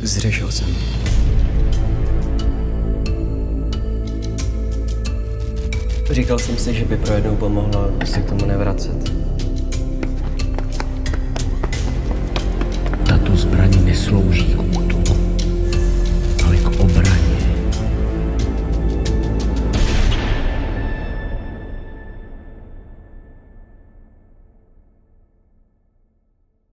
Zřešil jsem. Říkal jsem si, že by pro jednou pomohlo se k tomu nevracet. Tato zbraň neslouží k